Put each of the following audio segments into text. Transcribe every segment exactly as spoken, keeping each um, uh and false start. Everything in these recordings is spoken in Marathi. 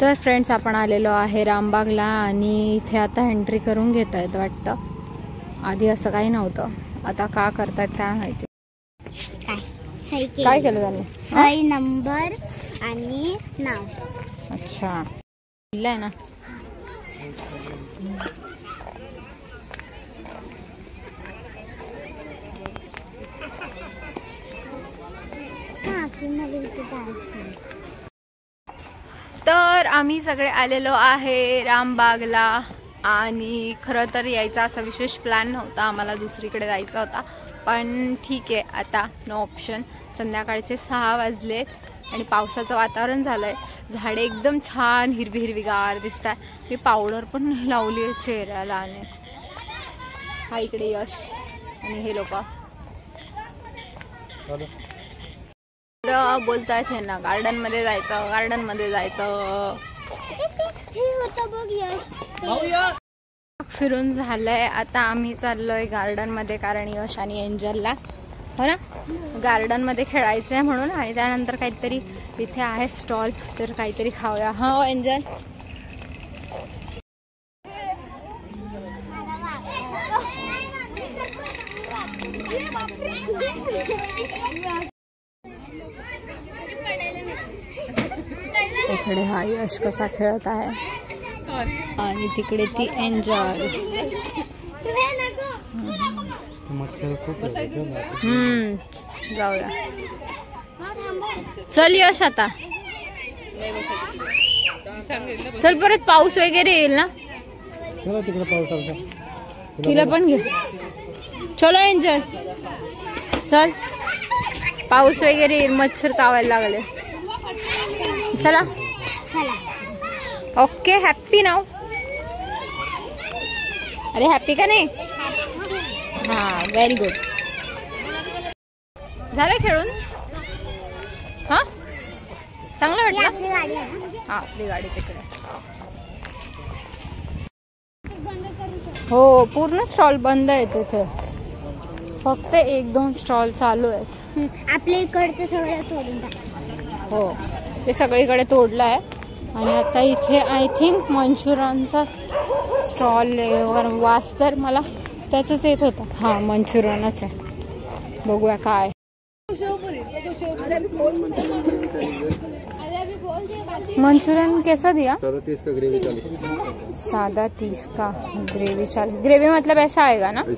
तर फ्रेंड्स आपण आलेलो आहे रामबागला आणि इथे आता एंट्री करून घेत आहेत वाटतं. आधी असं काही नव्हतं, आता का करतायत काय माहिती. काय केलं त्यांनी? सही नंबर आणि नाव. अच्छा दिलंय ना. तर आम्ही सगळे आलेलो आहे रामबागला आणि खरं तर यायचा असा विशेष प्लॅन नव्हता, आम्हाला दुसरीकडे जायचा होता. पण ठीक आहे, आता नो ऑप्शन. संध्याकाळचे सहा वाजले आणि पावसाचं वातावरण झालं आहे. झाडे एकदम छान हिरवी हिरवीगार दिसत आहे. मी पावडर पण लावली आहे चेहऱ्याला. आणि हा इकडे यश आणि हे लोक बोलतायत हे ना गार्डन मध्ये जायचं, गार्डन मध्ये जायचं. फिरून झालंय, आता आम्ही चाललोय गार्डन मध्ये कारण यश आणि एंजलला हो ना गार्डन मध्ये खेळायचंय म्हणून. आणि त्यानंतर काहीतरी इथे आहे स्टॉल, तर काहीतरी खाऊया. हो एंजल इकडे हा यश कसा खेळत आहे आणि तिकडे ती एंजॉय. हम्म जाऊया. चल यश आता चल, परत पाऊस वगैरे येईल ना. तिला पण घे. चलो एंजल चल, पाऊस वगैरे येईल, मच्छर चावायला लागले. चला ओके. हॅप्पी नाव. अरे हॅप्पी का नाही? हा व्हेरी गुड. झालं खेळून? हा चांगलं वाटलं. हा आपली गाडी तिकडे. हो पूर्ण स्टॉल बंद आहे तिथे, फक्त एक दोन स्टॉल चालू आहेत. आपल्या इकडचं सगळं तोडून टाक. हो ते सगळीकडे तोडलं आहे. आणि आता इथे आय थिंक मंचुरियनचा स्टॉल वगैरे. वास तर मला त्याचंच येत होता. हा मंचुरियनच आहे, बघूया काय. मंचूरियन कैसा दिया? सादा तीस का ग्रेवी चालीस. सादा तीस का ग्रेवी चालीस. ग्रेवी मतलब ऐसा आएगा ना?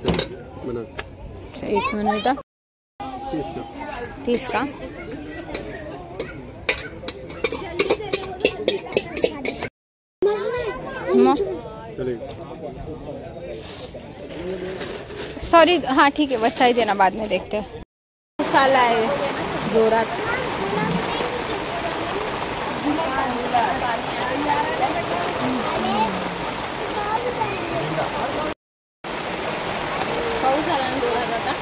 एक मिनट. तीस का. तीस का सॉरी. हाँ ठीक है वैसा ही देना, बाद में देखते हैं. मसाला है जोरात. पाऊस आला ना जोरात आता.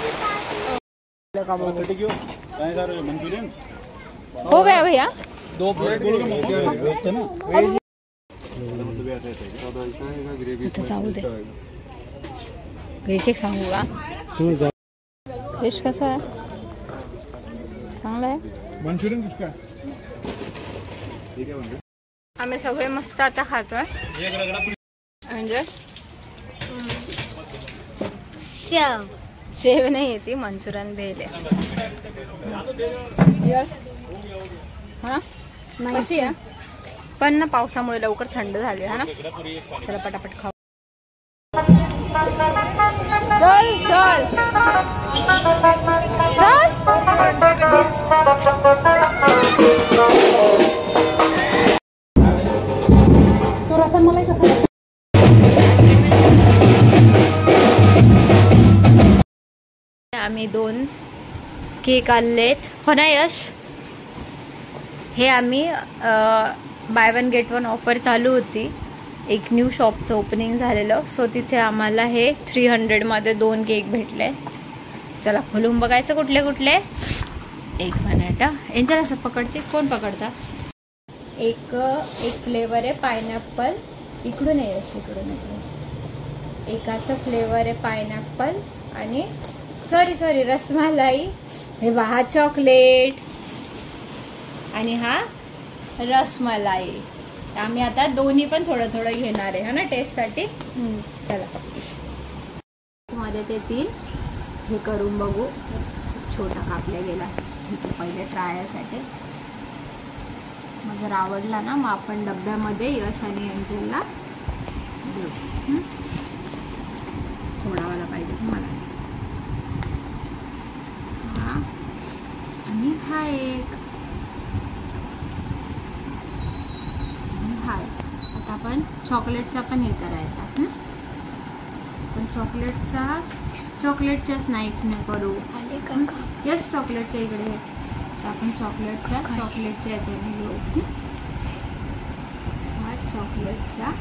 हो गया भैया. दो प्लेट जाऊ दे. एक एक सांगू का? फिश कसा आहे? चांगला आहे. मंचुरियन किसका? आम्ही सगळे मस्त आता खातोय. म्हणजे शेव शेव नाही येते, मंचुरियन भेल आहे. यस हा कशी आहे? पण ना पावसामुळे लवकर थंड झाली है ना. चला पटापट खाऊ. चल चल चल. आम्ही दोन केक आणलेत हो ना यश. हे आम्ही buy one get one offer चालू होती, एक न्यू शॉपचं ओपनिंग झालेलं. सो तिथे आम्हाला हे थ्री हंड्रेड मध्ये दोन केक भेटले. चला खोलून बघायचं कुठले कुठले. एक मिनिट. यांच्या असं पकडते. कोण पकडता? एक एक फ्लेवर आहे पायनॅपल. इकडून आहे यश, इकडून इकडून. एक असं फ्लेवर आहे पायनॅपल आणि सॉरी सॉरी रसमलाई. हे पहा चॉकलेट आणि हा रसमलाई. आम्ही आता दोन्ही पण थोडं थोडं घेणार आहे ना टेस्टसाठी. चला मध्ये ते तीन हे करून बघू. छोटा कापल्या गेला ठीक आहे पहिले ट्रायसाठी. मग जर आवडला ना मग आपण डब्यामध्ये यश आणि एंजलला देऊ. थोडा वाला पाहिजे तुम्हाला. हा आणि हा एक हाय. आता आपण चॉकलेटचा पण हे करायचा. पण चॉकलेटचा चॉकलेटच्याच नाईफने करू. यस चॉकलेटच्या इकडे आपण चॉकलेटचा चॉकलेटच्या याच्याने घेऊ. हा चॉकलेटचा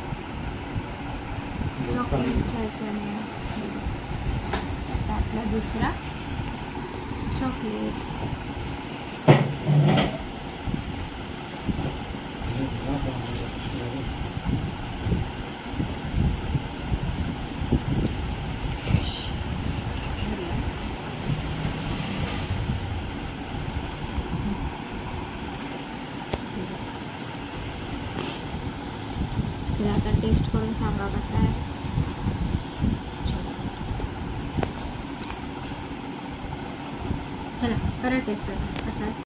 चॉकलेटच्या याच्याने. आता आपला दुसरा चॉकलेट. चला आता टेस्ट करून सांगा कसा आहे. चला करा टेस्ट कसा आहे.